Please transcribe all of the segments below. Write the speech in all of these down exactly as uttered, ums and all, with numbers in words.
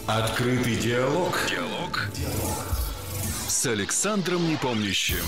Открытый диалог. Диалог. Диалог. С Александром Непомнящим.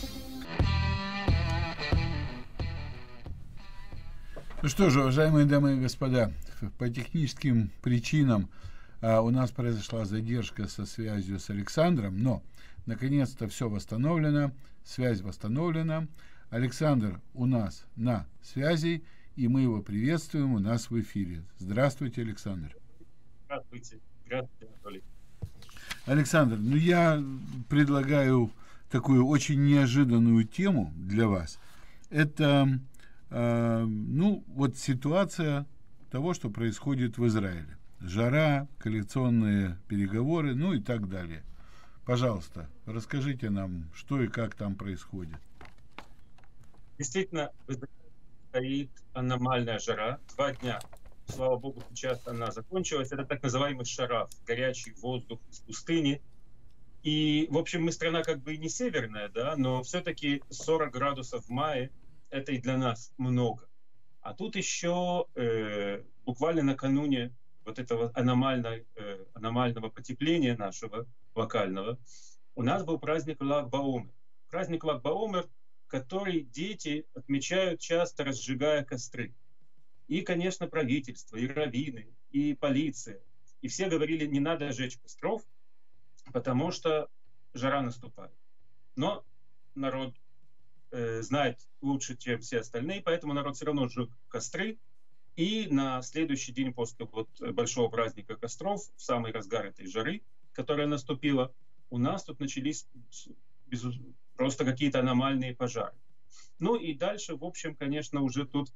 Ну что же, уважаемые дамы и господа, по техническим причинам а, у нас произошла задержка со связью с Александром, но наконец-то все восстановлено, связь восстановлена. Александр у нас на связи, и мы его приветствуем у нас в эфире. Здравствуйте, Александр. Здравствуйте. Здравствуйте, Анатолий. Александр, ну я предлагаю такую очень неожиданную тему для вас. Это, э, ну, вот ситуация того, что происходит в Израиле. Жара, коалиционные переговоры, ну и так далее. Пожалуйста, расскажите нам, что и как там происходит. Действительно, стоит аномальная жара. Два дня. Слава богу, сейчас она закончилась. Это так называемый шараф, горячий воздух из пустыни. И, в общем, мы страна как бы и не северная, да, но все-таки сорок градусов в мае — это и для нас много. А тут еще э, буквально накануне вот этого аномального, э, аномального потепления нашего локального у нас был праздник Лаг Баомер. Праздник Лаг Баомер, который дети отмечают часто, разжигая костры. И, конечно, правительство, и раввины, и полиция. И все говорили, не надо жечь костров, потому что жара наступает. Но народ э, знает лучше, чем все остальные, поэтому народ все равно сжег костры. И на следующий день после вот большого праздника костров, в самый разгар этой жары, которая наступила, у нас тут начались без, просто какие-то аномальные пожары. Ну и дальше, в общем, конечно, уже тут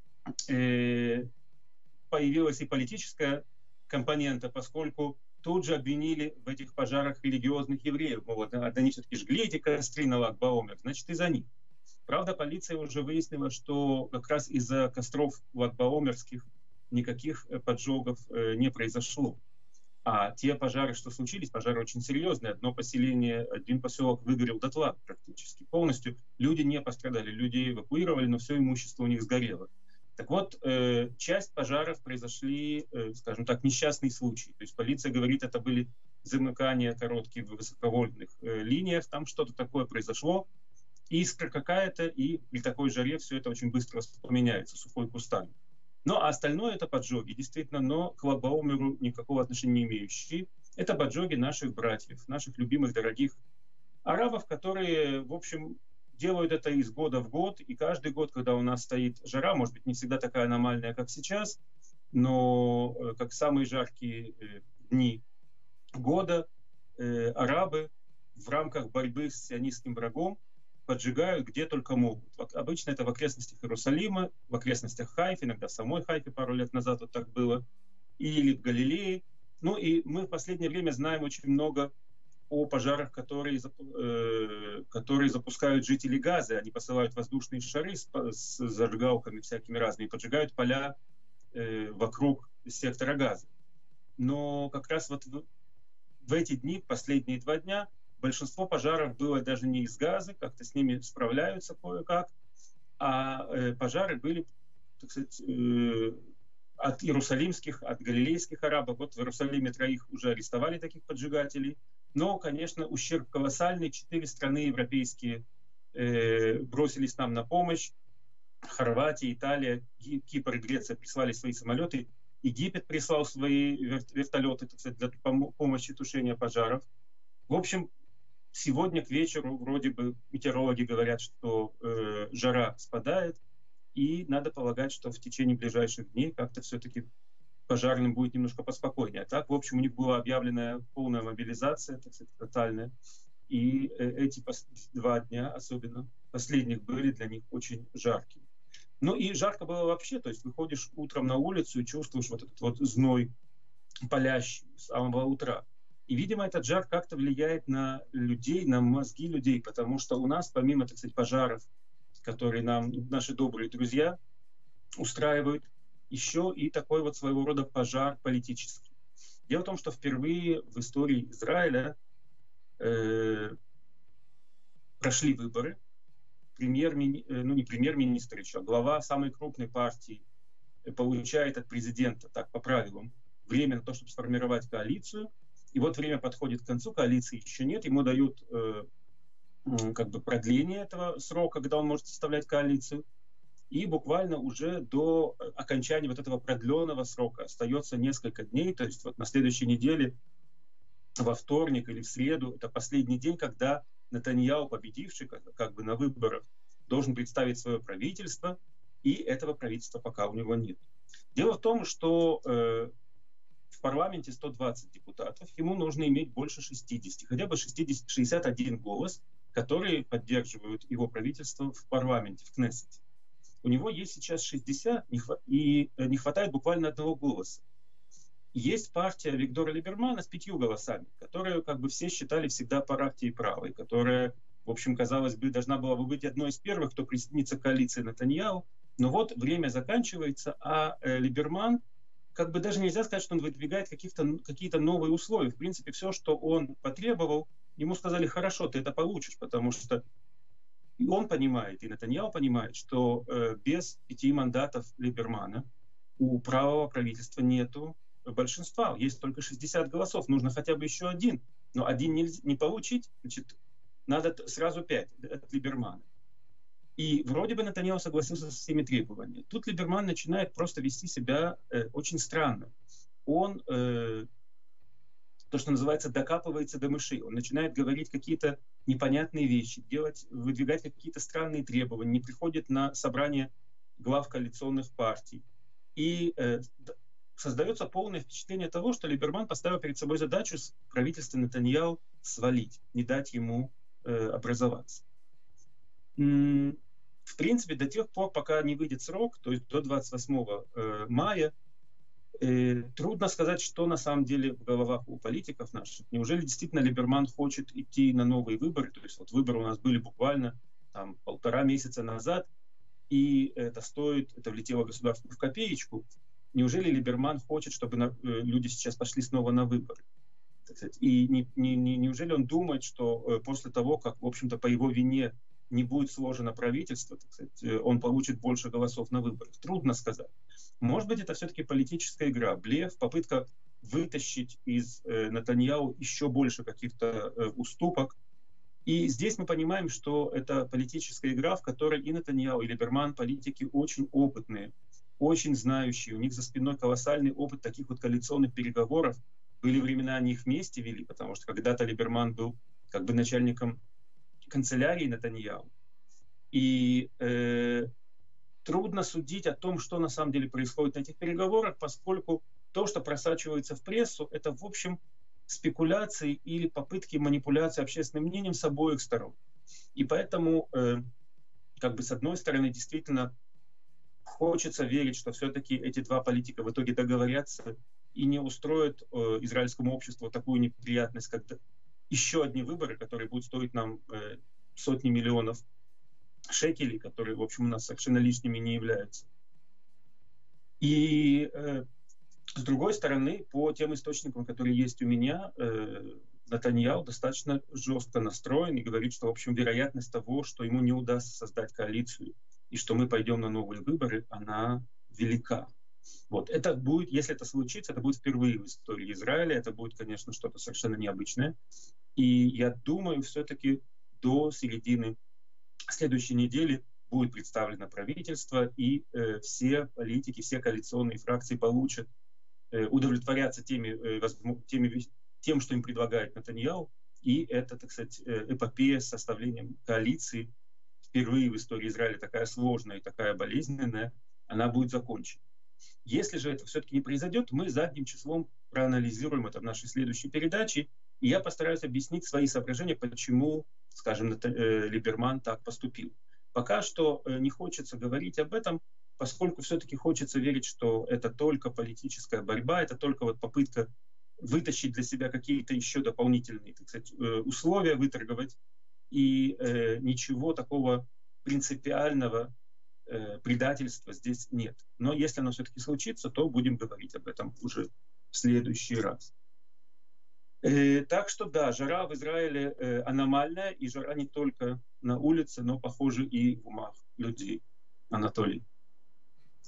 появилась и политическая компонента, поскольку тут же обвинили в этих пожарах религиозных евреев. Вот, они все-таки жгли эти костры на Лаг Баомер, значит, из-за них. Правда, полиция уже выяснила, что как раз из-за костров лагбаомерских никаких поджогов не произошло. А те пожары, что случились, пожары очень серьезные. Одно поселение, один поселок выгорел дотла практически полностью. Люди не пострадали, люди эвакуировали, но все имущество у них сгорело. Так вот, э, часть пожаров произошли, э, скажем так, несчастные случаи. То есть полиция говорит, это были замыкания коротких высоковольтных э, линиях, там что-то такое произошло, искра какая-то, и при такой жаре все это очень быстро воспламеняется, сухой кустарник. Но остальное это поджоги, действительно, но к Лаг Баомеру никакого отношения не имеющие. Это поджоги наших братьев, наших любимых, дорогих арабов, которые, в общем, делают это из года в год, и каждый год, когда у нас стоит жара, может быть, не всегда такая аномальная, как сейчас, но как самые жаркие дни года, э, арабы в рамках борьбы с сионистским врагом поджигают где только могут. Обычно это в окрестностях Иерусалима, в окрестностях Хайфи, иногда в самой Хайфе пару лет назад вот так было, или в Галилее. Ну и мы в последнее время знаем очень много о пожарах, которые, э, которые запускают жители Газы. Они посылают воздушные шары с, с зажигалками всякими разными, поджигают поля э, вокруг сектора Газы. Но как раз вот в, в эти дни, последние два дня, большинство пожаров было даже не из Газы, как-то с ними справляются кое-как, а э, пожары были, так сказать, э, от иерусалимских, от галилейских арабов. Вот в Иерусалиме троих уже арестовали таких поджигателей. Но, конечно, ущерб колоссальный. Четыре страны европейские э, бросились нам на помощь. Хорватия, Италия, Кипр и Греция прислали свои самолеты. Египет прислал свои вертолеты, так сказать, для помощи тушения пожаров. В общем, сегодня к вечеру вроде бы метеорологи говорят, что э, жара спадает. И надо полагать, что в течение ближайших дней как-то все-таки пожарным будет немножко поспокойнее. А так, в общем, у них была объявлена полная мобилизация, так сказать, тотальная. И эти два дня, особенно последних, были для них очень жаркими. Ну и жарко было вообще, то есть выходишь утром на улицу и чувствуешь вот этот вот зной палящий с самого утра. И, видимо, этот жар как-то влияет на людей, на мозги людей, потому что у нас, помимо, так сказать, пожаров, которые нам наши добрые друзья устраивают, еще и такой вот своего рода пожар политический. Дело в том, что впервые в истории Израиля э, прошли выборы. Премьер, ну не премьер-министр еще, а глава самой крупной партии получает от президента, так по правилам, время на то, чтобы сформировать коалицию. И вот время подходит к концу, коалиции еще нет, ему дают э, как бы продление этого срока, когда он может составлять коалицию. И буквально уже до окончания вот этого продленного срока остается несколько дней, то есть вот на следующей неделе, во вторник или в среду, это последний день, когда Нетаньяху, победивший как, как бы на выборах, должен представить свое правительство, и этого правительства пока у него нет. Дело в том, что э, в парламенте сто двадцать депутатов, ему нужно иметь больше шестидесяти, хотя бы шестьдесят, шестьдесят один голос, которые поддерживают его правительство в парламенте, в Кнессете. У него есть сейчас шестьдесят, и не хватает буквально одного голоса. Есть партия Виктора Либермана с пятью голосами, которую как бы все считали всегда партией правой, которая, в общем, казалось бы, должна была бы быть одной из первых, кто присоединится к коалиции Нетаньяху. Но вот время заканчивается, а э, Либерман, как бы даже нельзя сказать, что он выдвигает каких-то, какие-то новые условия. В принципе, все, что он потребовал, ему сказали: хорошо, ты это получишь, потому что и он понимает, и Нетаньяху понимает, что э, без пяти мандатов Либермана у правого правительства нету большинства. Есть только шестьдесят голосов. Нужно хотя бы еще один. Но один не, не получить, значит, надо сразу пять от Либермана. И вроде бы Нетаньяху согласился со всеми требованиями. Тут Либерман начинает просто вести себя э, очень странно. Он, э, то, что называется, докапывается до мышей. Он начинает говорить какие-то непонятные вещи, делать, выдвигать какие-то странные требования, не приходит на собрание глав коалиционных партий. И э, создается полное впечатление того, что Либерман поставил перед собой задачу с правительства Нетаньяху свалить, не дать ему э, образоваться. М- в принципе, до тех пор, пока не выйдет срок, то есть до двадцать восьмого э, мая, э, трудно сказать, что на самом деле в головах у политиков наших. Неужели действительно Либерман хочет идти на новые выборы? То есть вот выборы у нас были буквально там, полтора месяца назад, и это стоит, это влетело государству в копеечку. Неужели Либерман хочет, чтобы на, э, люди сейчас пошли снова на выборы? Так сказать? И не, не, не, неужели он думает, что э, после того, как, в общем-то, по его вине не будет сложено правительство, так сказать, э, он получит больше голосов на выборах? Трудно сказать. Может быть, это все-таки политическая игра, блеф, попытка вытащить из э, Нетаньяху еще больше каких-то э, уступок. И здесь мы понимаем, что это политическая игра, в которой и Нетаньяху, и Либерман, политики очень опытные, очень знающие, у них за спиной колоссальный опыт таких вот коалиционных переговоров. Были времена, они их вместе вели, потому что когда-то Либерман был как бы начальником канцелярии Нетаньяху. И э, трудно судить о том, что на самом деле происходит на этих переговорах, поскольку то, что просачивается в прессу, это, в общем, спекуляции или попытки манипуляции общественным мнением с обоих сторон. И поэтому, э, как бы с одной стороны, действительно хочется верить, что все-таки эти два политика в итоге договорятся и не устроят э, израильскому обществу такую неприятность, как еще одни выборы, которые будут стоить нам э, сотни миллионов шекелей, которые, в общем, у нас совершенно лишними не являются. И э, с другой стороны, по тем источникам, которые есть у меня, э, Нетаньяху достаточно жестко настроен и говорит, что, в общем, вероятность того, что ему не удастся создать коалицию и что мы пойдем на новые выборы, она велика. Вот. Это будет, если это случится, это будет впервые в истории Израиля, это будет, конечно, что-то совершенно необычное. И я думаю, все-таки до середины следующей недели будет представлено правительство, и э, все политики, все коалиционные фракции получат, э, удовлетворятся теми, э, возможно, теми, тем, что им предлагает Нетаньяху, и это, так сказать, эпопея с составлением коалиции, впервые в истории Израиля такая сложная и такая болезненная, она будет закончена. Если же это все-таки не произойдет, мы задним числом проанализируем это в нашей следующей передаче, и я постараюсь объяснить свои соображения, почему, скажем, Либерман так поступил. Пока что не хочется говорить об этом, поскольку все-таки хочется верить, что это только политическая борьба, это только вот попытка вытащить для себя какие-то еще дополнительные, так сказать, условия, выторговать, и э, ничего такого принципиального э, предательства здесь нет. Но если оно все-таки случится, то будем говорить об этом уже в следующий раз. Э, так что да, жара в Израиле э, аномальная, и жара не только на улице, но, похоже, и в умах людей. Анатолий.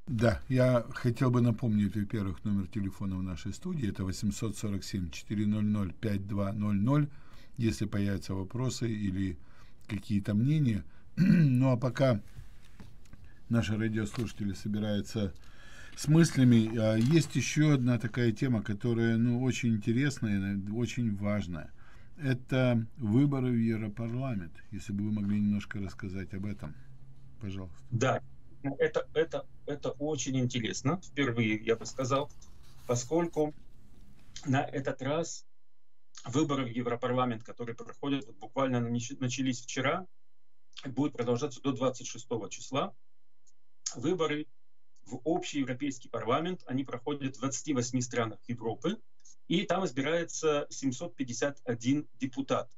Да, я хотел бы напомнить, во-первых, номер телефона в нашей студии. Это восемьсот сорок семь четыреста пятьдесят два ноль ноль. Если появятся вопросы или какие-то мнения. Ну, а пока наши радиослушатели собираются с мыслями, есть еще одна такая тема, которая, ну, очень интересная, очень важная. Это выборы в Европарламент. Если бы вы могли немножко рассказать об этом, пожалуйста. Да, это, это, это очень интересно, впервые, я бы сказал, поскольку на этот раз выборы в Европарламент, которые проходят, вот буквально начались вчера, будут продолжаться до двадцать шестого числа. Выборы в общий европейский парламент, они проходят в двадцати восьми странах Европы, и там избирается семьсот пятьдесят один депутат.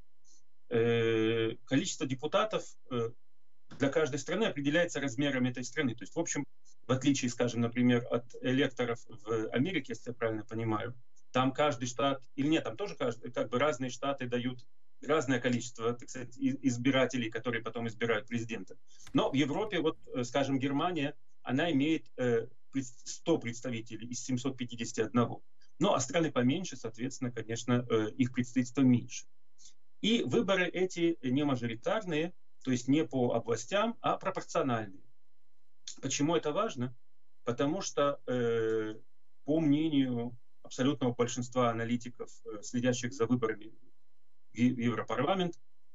Э, количество депутатов э, для каждой страны определяется размерами этой страны. То есть, в общем, в отличие, скажем, например, от электоров в Америке, если я правильно понимаю, там каждый штат, или нет, там тоже каждый, как бы разные штаты дают разное количество, так сказать, избирателей, которые потом избирают президента. Но в Европе, вот, скажем, Германия, она имеет сто представителей из семисот пятидесяти одного. Ну, а страны поменьше, соответственно, конечно, их представительство меньше. И выборы эти не мажоритарные, то есть не по областям, а пропорциональные. Почему это важно? Потому что, э, по мнению абсолютного большинства аналитиков, э, следящих за выборами в Европарламент,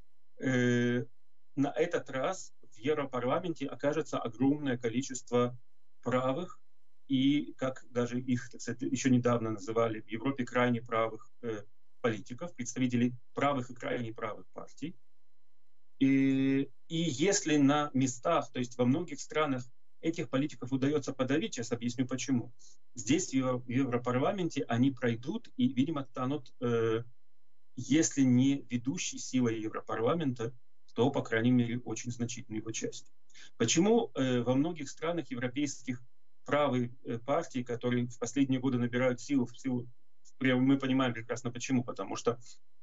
э, на этот раз в Европарламенте окажется огромное количество правых и, как даже их, так сказать, еще недавно называли в Европе, крайне правых э, политиков, представителей правых и крайне правых партий. И, и если на местах, то есть во многих странах, этих политиков удается подавить, сейчас объясню почему. Здесь, в Европарламенте, они пройдут и, видимо, станут, э, если не ведущей силой Европарламента, то, по крайней мере, очень значительной его частью. Почему э, во многих странах европейских правые э, партии, которые в последние годы набирают силу, в силу, мы понимаем прекрасно почему, потому что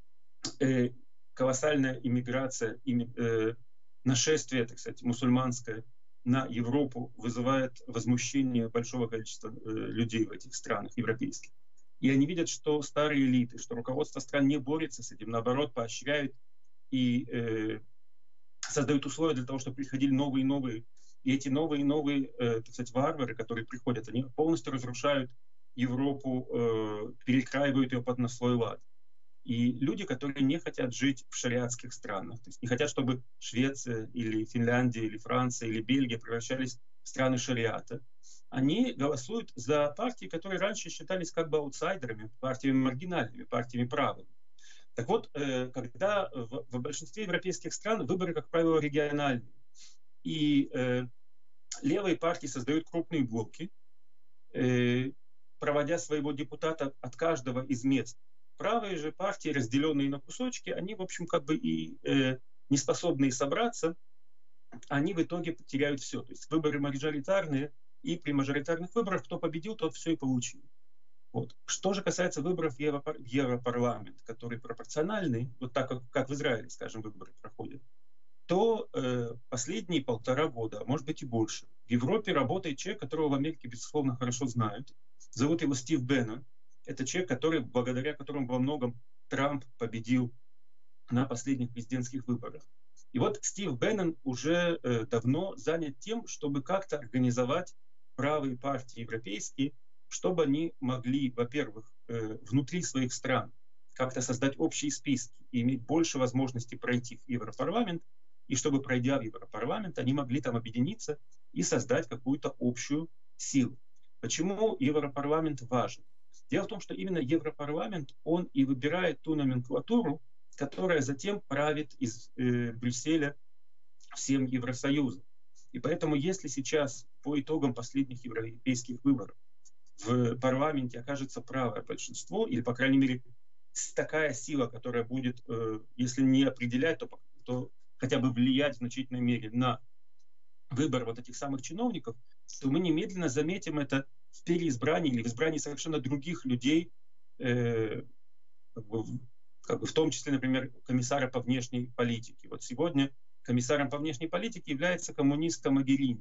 э, колоссальная иммиграция, ими, э, нашествие, так сказать, мусульманское на Европу вызывает возмущение большого количества э, людей в этих странах европейских. И они видят, что старые элиты, что руководство стран не борется с этим, наоборот, поощряют и э, создают условия для того, чтобы приходили новые и новые. И эти новые и новые, э, так сказать, варвары, которые приходят, они полностью разрушают Европу, э, перекраивают ее под на свой лад. И люди, которые не хотят жить в шариатских странах, то есть не хотят, чтобы Швеция или Финляндия или Франция или Бельгия превращались в страны шариата, они голосуют за партии, которые раньше считались как бы аутсайдерами, партиями маргинальными, партиями правыми. Так вот, когда в, в большинстве европейских стран выборы, как правило, региональные, и э, левые партии создают крупные блоки, э, проводя своего депутата от каждого из мест. Правые же партии, разделенные на кусочки, они, в общем, как бы и э, не способные собраться, они в итоге теряют все. То есть выборы мажоритарные, и при мажоритарных выборах кто победил, тот все и получил. Вот. Что же касается выборов в Европарламент, которые пропорциональны, вот так как, как в Израиле, скажем, выборы проходят, то э, последние полтора года, а может быть и больше, в Европе работает человек, которого в Америке, безусловно, хорошо знают. Зовут его Стив Беннон. Это человек, который, благодаря которому во многом Трамп победил на последних президентских выборах. И вот Стив Беннон уже э, давно занят тем, чтобы как-то организовать правые партии европейские, чтобы они могли, во-первых, э, внутри своих стран как-то создать общие списки и иметь больше возможностей пройти в Европарламент, и чтобы, пройдя в Европарламент, они могли там объединиться и создать какую-то общую силу. Почему Европарламент важен? Дело в том, что именно Европарламент, он и выбирает ту номенклатуру, которая затем правит из э, Брюсселя всем Евросоюзом. И поэтому, если сейчас по итогам последних европейских выборов в парламенте окажется правое большинство, или, по крайней мере, такая сила, которая будет, э, если не определять, то, то хотя бы влиять в значительной мере на выбор вот этих самых чиновников, то мы немедленно заметим это в переизбрании или в избрании совершенно других людей, э, как бы, как бы в том числе, например, комиссара по внешней политике. Вот сегодня комиссаром по внешней политике является коммунистка Могерини.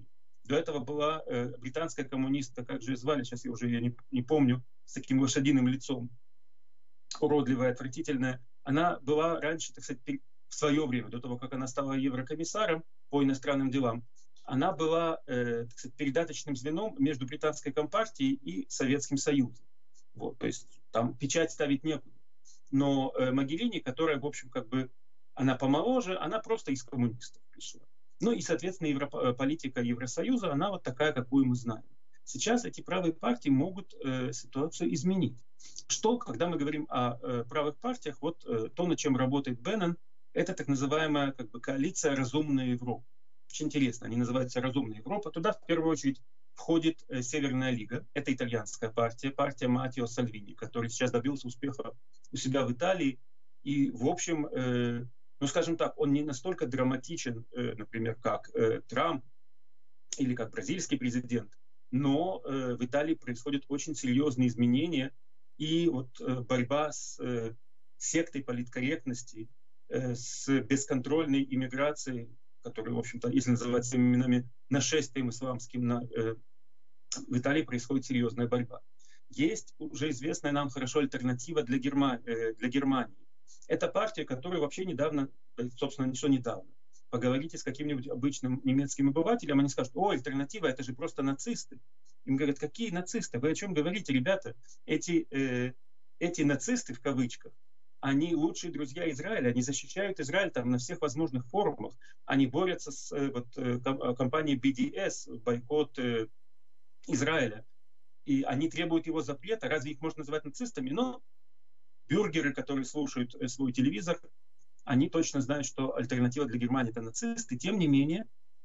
До этого была э, британская коммунистка, как же ее звали, сейчас я уже ее не, не помню, с таким лошадиным лицом, уродливая, отвратительная. Она была раньше, так сказать, в свое время, до того, как она стала еврокомиссаром по иностранным делам, она была э, так сказать, передаточным звеном между британской компартией и Советским Союзом. Вот, то есть там печать ставить некуда. Но э, Могерини, которая, в общем, как бы, она помоложе, она просто из коммунистов пришла. Ну и, соответственно, Европа, политика Евросоюза, она вот такая, какую мы знаем. Сейчас эти правые партии могут э, ситуацию изменить. Что, когда мы говорим о э, правых партиях, вот э, то, над чем работает Беннон, это так называемая как бы, коалиция «Разумная Европа». Очень интересно, они называются «Разумная Европа». Туда в первую очередь входит э, Северная Лига, это итальянская партия, партия Маттео Сальвини, который сейчас добился успеха у себя в Италии. И, в общем, э, ну, скажем так, он не настолько драматичен, э, например, как э, Трамп или как бразильский президент, но э, в Италии происходят очень серьезные изменения, и вот э, борьба с э, сектой политкорректности, э, с бесконтрольной иммиграцией, которая, в общем-то, если называть своими именами, нашествием исламским, на, э, в Италии происходит серьезная борьба. Есть уже известная нам хорошо альтернатива для, Герма, э, для Германии. Это партия, которая вообще недавно, собственно, что недавно, поговорите с каким-нибудь обычным немецким обывателем, они скажут: о, альтернатива, это же просто нацисты. Им говорят: какие нацисты? Вы о чем говорите, ребята? Эти, э, эти нацисты, в кавычках, они лучшие друзья Израиля, они защищают Израиль там на всех возможных форумах, они борются с э, вот, э, компанией би ди эс, бойкот э, Израиля, и они требуют его запрета. Разве их можно называть нацистами? Но бюргеры, которые слушают э, свой телевизор, они точно знают, что альтернатива для Германии — это нацисты. Тем не менее,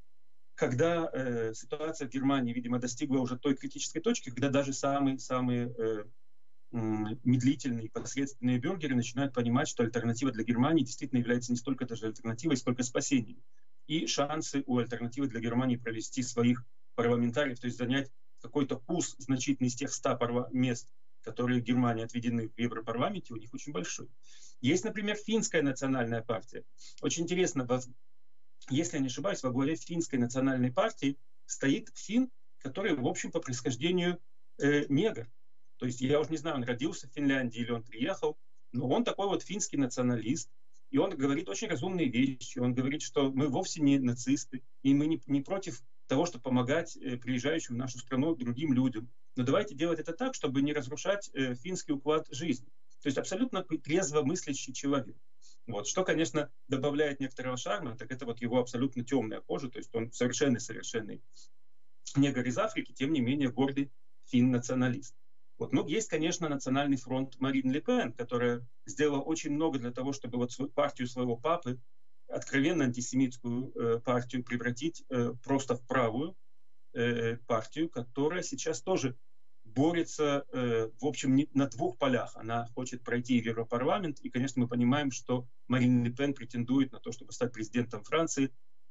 когда э, ситуация в Германии, видимо, достигла уже той критической точки, когда даже самые-самые э, медлительные, посредственные бюргеры начинают понимать, что альтернатива для Германии действительно является не столько даже альтернативой, сколько спасением. И шансы у альтернативы для Германии провести своих парламентариев, то есть занять какой-то курс значительный из тех ста мест, которые Германии отведены в Европарламенте, у них очень большой. Есть, например, финская национальная партия. Очень интересно, если я не ошибаюсь, во главе финской национальной партии стоит фин, который, в общем, по происхождению э, негр. То есть я уже не знаю, он родился в Финляндии или он приехал, но он такой вот финский националист. И он говорит очень разумные вещи. Он говорит, что мы вовсе не нацисты, и мы не, не против того, чтобы помогать э, приезжающим в нашу страну другим людям. Но давайте делать это так, чтобы не разрушать э, финский уклад жизни. То есть абсолютно трезво мыслящий человек. Вот. Что, конечно, добавляет некоторого шарма, так это вот его абсолютно темная кожа, то есть он совершенный-совершенный негр из Африки, тем не менее гордый фин-националист. Вот. Ну, есть, конечно, Национальный фронт Марин Ле Пен, которая сделала очень много для того, чтобы вот свою партию своего папы, откровенно антисемитскую э, партию, превратить э, просто в правую э, партию, которая сейчас тоже борется, э, в общем, не, на двух полях. Она хочет пройти в Европарламент, и, конечно, мы понимаем, что Марин Ле Пен претендует на то, чтобы стать президентом Франции.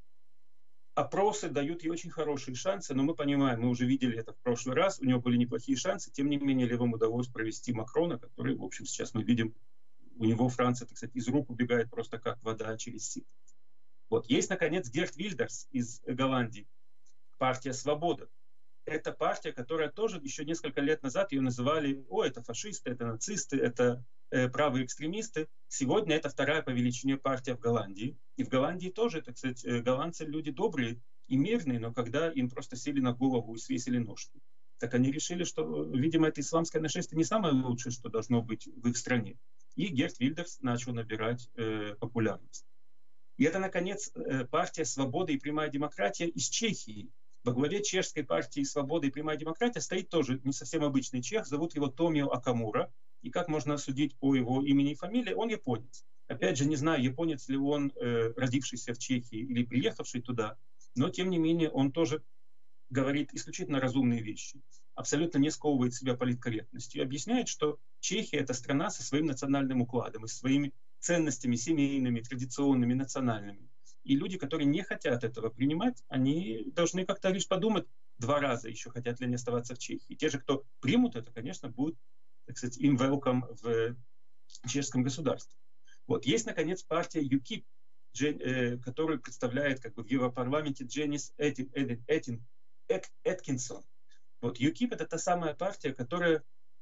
Опросы дают ей очень хорошие шансы, но мы понимаем, мы уже видели это в прошлый раз, у него были неплохие шансы, тем не менее левым удалось провести Макрона, который, в общем, сейчас мы видим, у него Франция, так сказать, из рук убегает просто как вода через сито. Вот. Есть, наконец, Герт Вильдерс из Голландии, партия «Свобода». Это партия, которая тоже еще несколько лет назад ее называли: о, это фашисты, это нацисты, это э, правые экстремисты. Сегодня это вторая по величине партия в Голландии. И в Голландии тоже, так сказать, э, голландцы люди добрые и мирные, но когда им просто сели на голову и свесили ножки, так они решили, что, видимо, это исламское нашествие не самое лучшее, что должно быть в их стране. И Герт Вильдерс начал набирать э, популярность. И это, наконец, э, партия «Свобода и прямая демократия» из Чехии. Во главе чешской партии «Свобода и прямая демократия» стоит тоже не совсем обычный чех, зовут его Томио Акамура. И как можно судить по его имени и фамилии, он японец. Опять же, не знаю, японец ли он, э, родившийся в Чехии или приехавший туда, но тем не менее он тоже говорит исключительно разумные вещи, абсолютно не сковывает себя политкорректностью и объясняет, что Чехия — это страна со своим национальным укладом и своими ценностями семейными, традиционными, национальными. И люди, которые не хотят этого принимать, они должны как-то лишь подумать два раза еще, хотят ли они оставаться в Чехии. И те же, кто примут это, конечно, будут, так сказать, им welcome в чешском государстве. Вот. Есть, наконец, партия ЮКИП, которую представляет как бы в Европарламенте Дженнис Этин, Эк, Эткинсон. Вот ЮКИП — это та самая партия, которая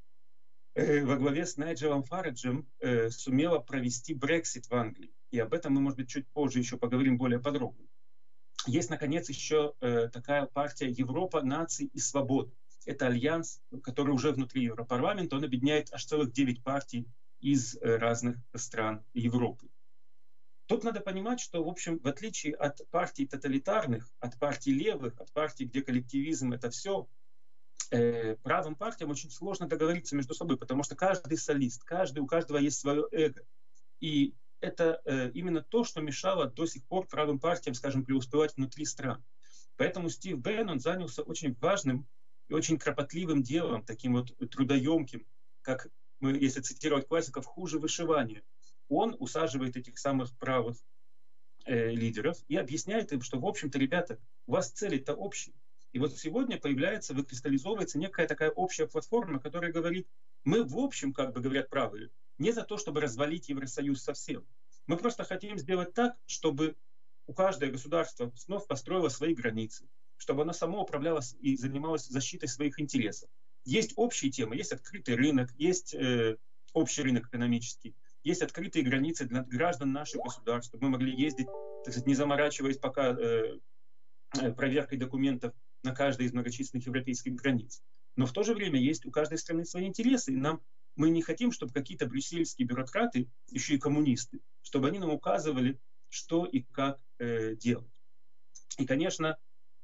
э, во главе с Найджелом Фараджем э, сумела провести Брексит в Англии. И об этом мы, может быть, чуть позже еще поговорим более подробно. Есть, наконец, еще э, такая партия Европа наций и свобод. Это альянс, который уже внутри Европарламента. Он объединяет аж целых девять партий из э, разных стран Европы. Тут надо понимать, что, в общем, в отличие от партий тоталитарных, от партий левых, от партий, где коллективизм — это все, э, правым партиям очень сложно договориться между собой, потому что каждый солист, каждый, у каждого есть свое эго. И это э, именно то, что мешало до сих пор правым партиям, скажем, преуспевать внутри стран. Поэтому Стив Беннон занялся очень важным и очень кропотливым делом, таким вот трудоемким, как мы, если цитировать классиков, хуже вышивания. Он усаживает этих самых правых э, лидеров и объясняет им, что, в общем-то, ребята, у вас цели-то общие. И вот сегодня появляется, выкристаллизовывается некая такая общая платформа, которая говорит, мы, в общем, как бы говорят правые, не за то, чтобы развалить Евросоюз совсем. Мы просто хотим сделать так, чтобы у каждого государства снова построило свои границы, чтобы оно само управлялось и занималось защитой своих интересов. Есть общие темы, есть открытый рынок, есть э, общий рынок экономический, есть открытые границы для граждан наших государств, чтобы мы могли ездить, так сказать, не заморачиваясь пока э, проверкой документов на каждой из многочисленных европейских границ. Но в то же время есть у каждой страны свои интересы, и нам, мы не хотим, чтобы какие-то брюссельские бюрократы, еще и коммунисты, чтобы они нам указывали, что и как э, делать. И, конечно,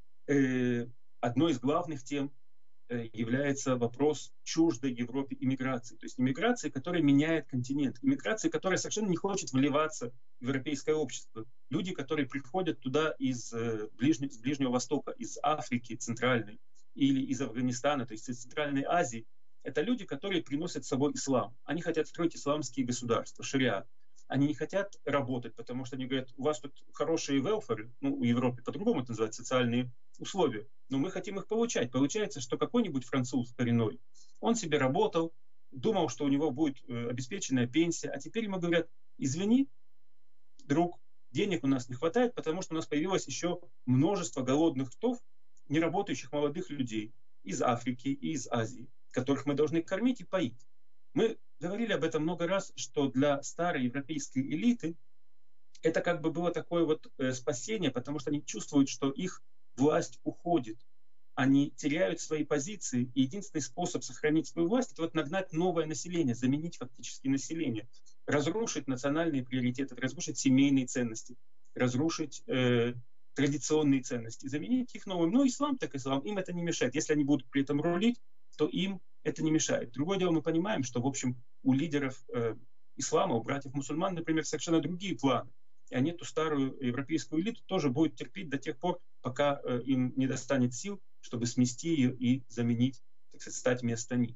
э, одной из главных тем является вопрос чуждой Европе иммиграции. То есть иммиграции, которая меняет континент. Иммиграции, которая совершенно не хочет вливаться в европейское общество. Люди, которые приходят туда из ближнего, с Ближнего Востока, из Африки центральной или из Афганистана, то есть из Центральной Азии, это люди, которые приносят с собой ислам. Они хотят строить исламские государства, шариат. Они не хотят работать, потому что они говорят, у вас тут хорошие велферы, ну, у Европы по-другому это называется, социальные условия, но мы хотим их получать. Получается, что какой-нибудь француз коренной, он себе работал, думал, что у него будет э, обеспеченная пенсия, а теперь ему говорят, извини, друг, денег у нас не хватает, потому что у нас появилось еще множество голодных ртов, неработающих молодых людей из Африки и из Азии, которых мы должны кормить и поить. Мы говорили об этом много раз, что для старой европейской элиты это как бы было такое вот э, спасение, потому что они чувствуют, что их власть уходит, они теряют свои позиции, и единственный способ сохранить свою власть — это вот нагнать новое население, заменить фактически население, разрушить национальные приоритеты, разрушить семейные ценности, разрушить э, традиционные ценности, заменить их новым. Ну, ислам так ислам, им это не мешает. Если они будут при этом рулить, то им это не мешает. Другое дело, мы понимаем, что, в общем, у лидеров э, ислама, у братьев-мусульман, например, совершенно другие планы. И они эту старую европейскую элиту тоже будут терпеть до тех пор, пока э, им не достанет сил, чтобы смести ее и заменить, так сказать, стать вместо них.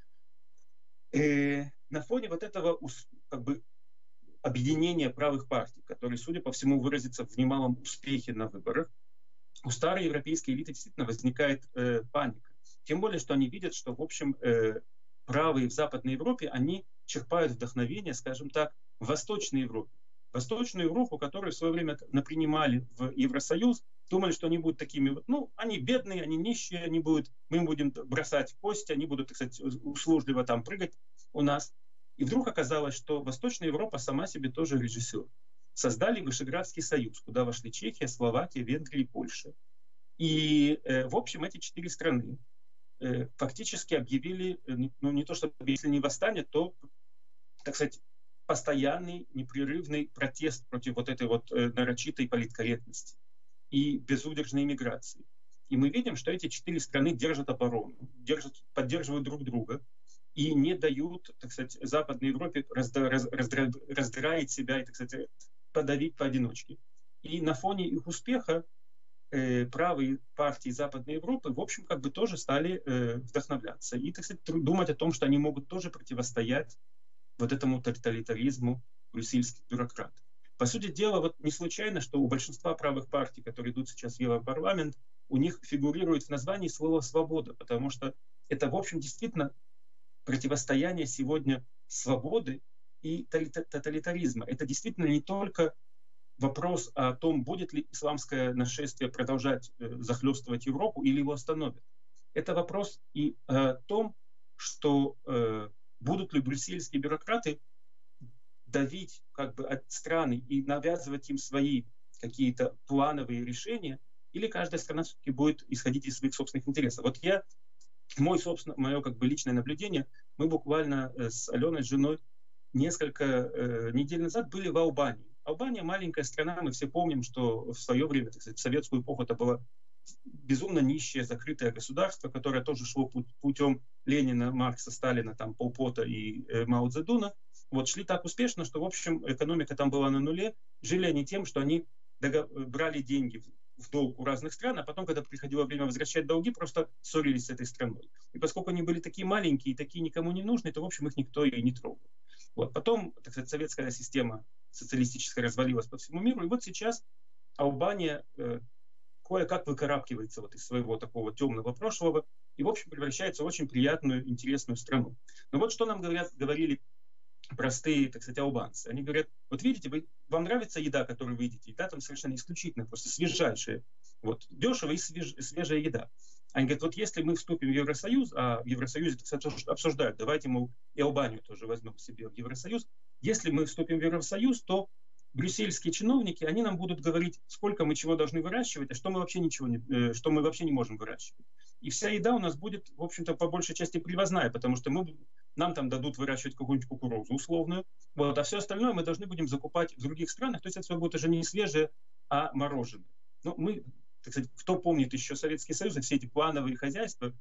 Э, на фоне вот этого как бы объединения правых партий, которые, судя по всему, выразится в немалом успехе на выборах, у старой европейской элиты действительно возникает э, паника. Тем более, что они видят, что, в общем, э, правые в Западной Европе, они черпают вдохновение, скажем так, в Восточной Европе. Восточную Европу, которую в свое время напринимали в Евросоюз, думали, что они будут такими вот, ну, они бедные, они нищие, они будут, мы им будем бросать кости, они будут, так сказать, услужливо там прыгать у нас. И вдруг оказалось, что Восточная Европа сама себе тоже режиссер. Создали Вышеградский союз, куда вошли Чехия, Словакия, Венгрия и Польша. И, э, в общем, эти четыре страны э, фактически объявили, э, ну, не то чтобы, если не восстание, то, так сказать, постоянный, непрерывный протест против вот этой вот э, нарочитой политкорректности и безудержной иммиграции. И мы видим, что эти четыре страны держат оборону, держат, поддерживают друг друга и не дают, так сказать, Западной Европе раздра, раз, раздра, раздраить себя и, так сказать, подавить поодиночке. И на фоне их успеха э, правые партии Западной Европы, в общем, как бы тоже стали э, вдохновляться и, так сказать, думать о том, что они могут тоже противостоять вот этому тоталитаризму брюссельских бюрократов. По сути дела, вот не случайно, что у большинства правых партий, которые идут сейчас в Европарламент, у них фигурирует в названии слово «свобода», потому что это, в общем, действительно противостояние сегодня свободы и тоталитаризма. Это действительно не только вопрос о том, будет ли исламское нашествие продолжать э, захлестывать Европу или его остановит. Это вопрос и о том, что э, будут ли брюссельские бюрократы давить как бы от страны и навязывать им свои какие-то плановые решения, или каждая страна все-таки будет исходить из своих собственных интересов. Вот я, мой, собственно, мое как бы личное наблюдение, мы буквально с Аленой, с женой, несколько э, недель назад были в Албании. Албания маленькая страна, мы все помним, что в свое время, так сказать, в советскую эпоху это было безумно нищее, закрытое государство, которое тоже шло путем Ленина, Маркса, Сталина, там, Пол Пота и э, Мао Цзэдуна. Вот, шли так успешно, что, в общем, экономика там была на нуле. Жили они тем, что они догов... брали деньги в долг у разных стран, а потом, когда приходило время возвращать долги, просто ссорились с этой страной. И поскольку они были такие маленькие и такие никому не нужны, то, в общем, их никто и не трогал. Вот. Потом, так сказать, советская система социалистическая развалилась по всему миру, и вот сейчас Албания э, кое-как выкарабкивается вот из своего такого темного прошлого и, в общем, превращается в очень приятную, интересную страну. Но вот что нам говорят, говорили простые, так сказать, албанцы. Они говорят, вот видите, вы, вам нравится еда, которую вы едите, еда там совершенно исключительно, просто свежайшая, вот, дешевая и свеж, свежая еда. Они говорят, вот если мы вступим в Евросоюз, а в Евросоюзе, так сказать, обсуждают, давайте, мол, и Албанию тоже возьмем себе в Евросоюз, если мы вступим в Евросоюз, то брюссельские чиновники, они нам будут говорить, сколько мы чего должны выращивать, а что мы вообще ничего не, э, что мы вообще не можем выращивать. И вся еда у нас будет, в общем-то, по большей части привозная, потому что мы, нам там дадут выращивать какую-нибудь кукурузу условную, вот, а все остальное мы должны будем закупать в других странах, то есть это все будет уже не свежее, а мороженое. Ну, мы, так сказать, кто помнит еще Советский Союз и все эти плановые хозяйства,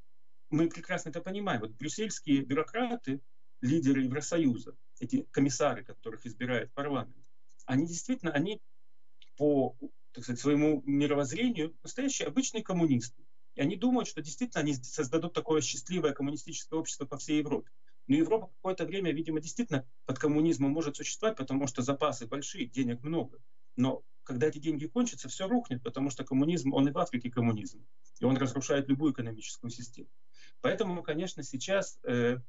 мы прекрасно это понимаем. Вот брюссельские бюрократы, лидеры Евросоюза, эти комиссары, которых избирает парламент, они действительно, они по, так сказать, своему мировоззрению настоящие обычные коммунисты. И они думают, что действительно они создадут такое счастливое коммунистическое общество по всей Европе. Но Европа какое-то время, видимо, действительно под коммунизмом может существовать, потому что запасы большие, денег много. Но когда эти деньги кончатся, все рухнет, потому что коммунизм, он и в Африке коммунизм. И он разрушает любую экономическую систему. Поэтому, конечно, сейчас э,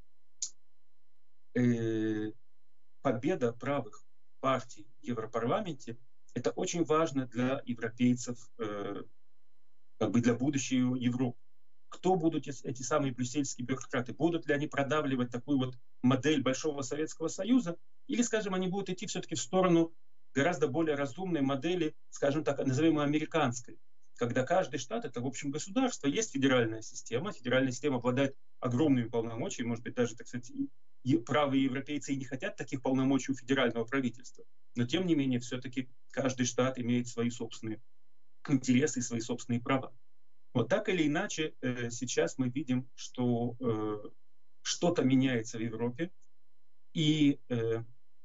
э, победа правых партий в Европарламенте — это очень важно для европейцев, э, как бы для будущей Европы. Кто будут эти самые брюссельские бюрократы? Будут ли они продавливать такую вот модель Большого Советского Союза? Или, скажем, они будут идти все-таки в сторону гораздо более разумной модели, скажем так, назовемой американской, когда каждый штат — это, в общем, государство, есть федеральная система, федеральная система обладает огромными полномочиями, может быть, даже, так сказать, и правые европейцы и не хотят таких полномочий у федерального правительства, но, тем не менее, все-таки каждый штат имеет свои собственные интересы и свои собственные права. Вот так или иначе, э, сейчас мы видим, что э, что-то меняется в Европе, и э,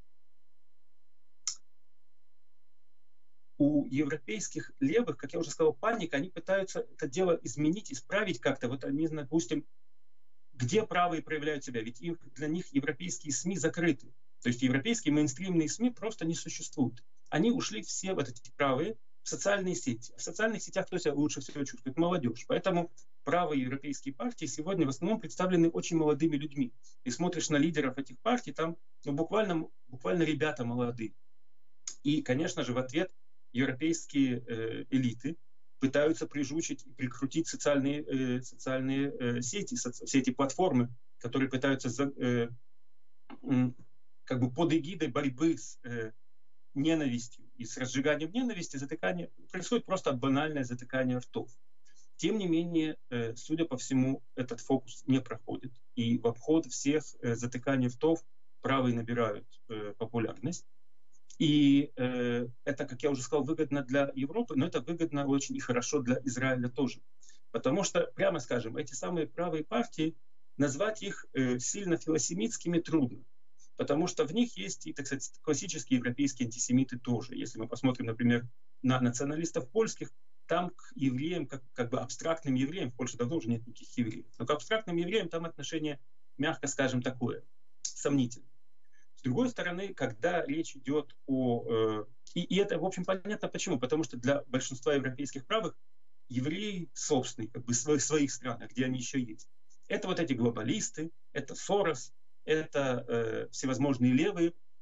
у европейских левых, как я уже сказал, паника, они пытаются это дело изменить, исправить как-то. Вот они, допустим, где правые проявляют себя? Ведь их, для них европейские СМИ закрыты. То есть европейские мейнстримные СМИ просто не существуют. Они ушли все, вот эти правые, в социальные сети. В социальных сетях кто себя лучше всего чувствует? Молодежь. Поэтому правые европейские партии сегодня в основном представлены очень молодыми людьми. И смотришь на лидеров этих партий, там ну, буквально, буквально ребята молодые. И, конечно же, в ответ европейские э, элиты пытаются прижучить и прикрутить социальные, э, социальные э, сети, соци, все эти платформы, которые пытаются за, э, э, как бы под эгидой борьбы с э, ненавистью и с разжиганием ненависти затыкание, происходит просто банальное затыкание ртов. Тем не менее, э, судя по всему, этот фокус не проходит. И в обход всех э, затыканий ртов правые набирают э, популярность. И э, это, как я уже сказал, выгодно для Европы, но это выгодно очень и хорошо для Израиля тоже. Потому что, прямо скажем, эти самые правые партии, назвать их э, сильно филосемитскими трудно. Потому что в них есть и, так сказать, классические европейские антисемиты тоже. Если мы посмотрим, например, на националистов польских, там к евреям, как, как бы абстрактным евреям, в Польше давно уже нет никаких евреев, но к абстрактным евреям там отношение, мягко скажем, такое, сомнительное. С другой стороны, когда речь идет о... Э, и, и это, в общем, понятно почему. Потому что для большинства европейских правых евреи собственные, как бы в своих, своих странах, где они еще есть. Это вот эти глобалисты, это Сорос, это э, всевозможные левые.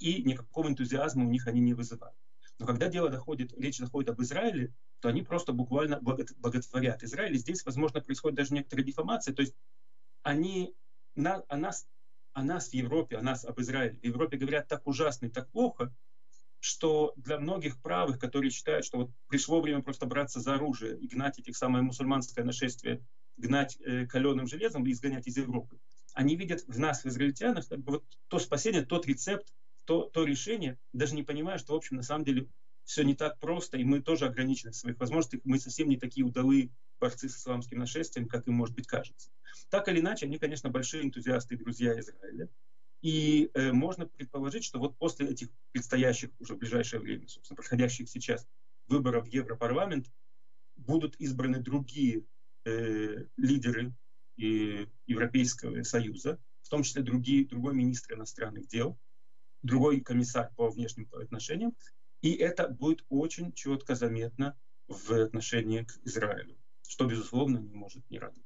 и никакого энтузиазма у них они не вызывают. Но когда дело доходит, речь заходит об Израиле, то они просто буквально боготворят Израиль. И здесь, возможно, происходит даже некоторая дефамация. То есть они на, о, нас, о нас в Европе, о нас, об Израиле, в Европе говорят так ужасно и так плохо, что для многих правых, которые считают, что вот пришло время просто браться за оружие и гнать этих самое мусульманское нашествие, гнать э, каленым железом и изгонять из Европы, они видят в нас, в израильтянах, как бы вот то спасение, тот рецепт, то, то решение, даже не понимая, что, в общем, на самом деле все не так просто, и мы тоже ограничены в своих возможностях, мы совсем не такие удалые борцы с исламским нашествием, как им, может быть, кажется. Так или иначе, они, конечно, большие энтузиасты и друзья Израиля. И э, можно предположить, что вот после этих предстоящих уже в ближайшее время, собственно, проходящих сейчас выборов в Европарламент, будут избраны другие э, лидеры э, Европейского Союза, в том числе другие, другой министр иностранных дел, другой комиссар по внешним отношениям, и это будет очень четко заметно в отношении к Израилю, что, безусловно, не может не радовать.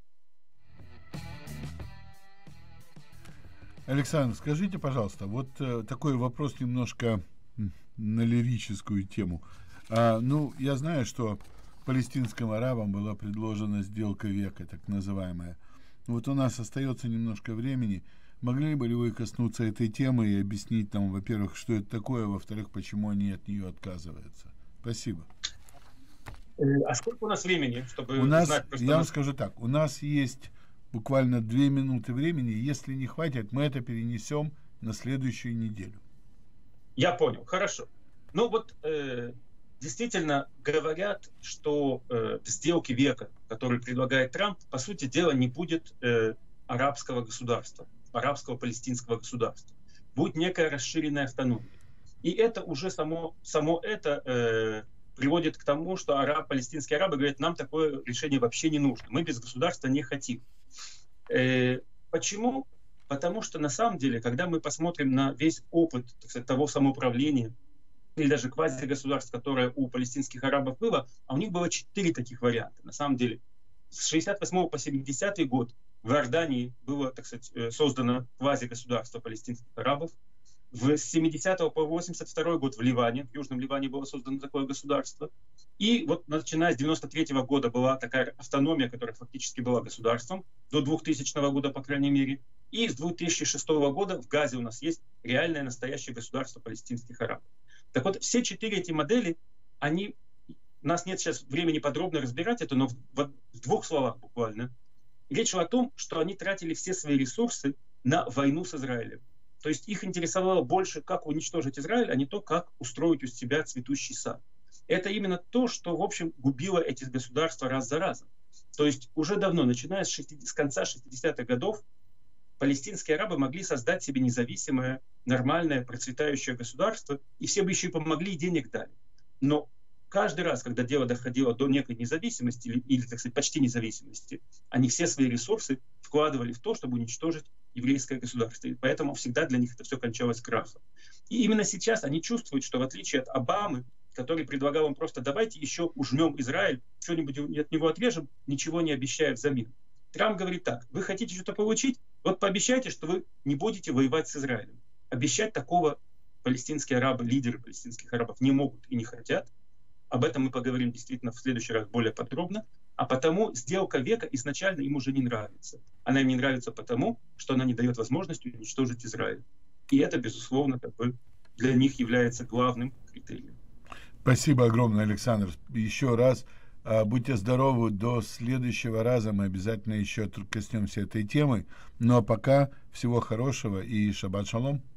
Александр, скажите, пожалуйста, вот э, такой вопрос немножко на лирическую тему. А, ну, я знаю, что палестинским арабам была предложена сделка века, так называемая. Вот у нас остается немножко времени. Могли бы ли вы коснуться этой темы и объяснить нам, во-первых, что это такое, во-вторых, почему они от нее отказываются? Спасибо. А сколько у нас времени, чтобы у нас, знать? Я вам скажу так, у нас есть буквально две минуты времени. Если не хватит, мы это перенесем на следующую неделю. Я понял, хорошо. Ну вот э, действительно говорят, что э, в сделке века, которую предлагает Трамп, по сути дела не будет э, арабского государства, арабского палестинского государства. Будет некая расширенная автономия. И это уже само, само это э, приводит к тому, что араб, палестинские арабы говорят, нам такое решение вообще не нужно. Мы без государства не хотим. Э, почему? Потому что на самом деле, когда мы посмотрим на весь опыт, так сказать, того самоуправления или даже квазигосударств, которое у палестинских арабов было, а у них было четыре таких варианта. На самом деле, с шестьдесят восьмого по семидесятый год в Иордании было, так сказать, создано квазигосударство палестинских арабов. С семидесятого по восемьдесят второй год в Ливане, в Южном Ливане было создано такое государство. И вот начиная с девяносто третьего года была такая автономия, которая фактически была государством, до двухтысячного года, по крайней мере. И с две тысячи шестого года в Газе у нас есть реальное настоящее государство палестинских арабов. Так вот, все четыре эти модели, они, у нас нет сейчас времени подробно разбирать это, но в, в двух словах буквально. Речь шла о том, что они тратили все свои ресурсы на войну с Израилем. То есть их интересовало больше, как уничтожить Израиль, а не то, как устроить у себя цветущий сад. Это именно то, что, в общем, губило эти государства раз за разом. То есть уже давно, начиная с, шестидесятых, с конца шестидесятых годов, палестинские арабы могли создать себе независимое, нормальное, процветающее государство, и все бы еще и помогли, и денег дали. Но каждый раз, когда дело доходило до некой независимости, или, или, так сказать, почти независимости, они все свои ресурсы вкладывали в то, чтобы уничтожить еврейское государство. И поэтому всегда для них это все кончалось крахом. И именно сейчас они чувствуют, что в отличие от Обамы, который предлагал им просто давайте еще ужмем Израиль, что-нибудь от него отрежем, ничего не обещая взамен. Трамп говорит так: вы хотите что-то получить? Вот пообещайте, что вы не будете воевать с Израилем. Обещать такого палестинские арабы, лидеры палестинских арабов не могут и не хотят. Об этом мы поговорим действительно в следующий раз более подробно. А потому сделка века изначально им уже не нравится. Она им не нравится потому, что она не дает возможности уничтожить Израиль. И это, безусловно, как бы для них является главным критерием. Спасибо огромное, Александр. Еще раз будьте здоровы. До следующего раза мы обязательно еще коснемся этой темы. Ну а пока всего хорошего и шаббат шалом.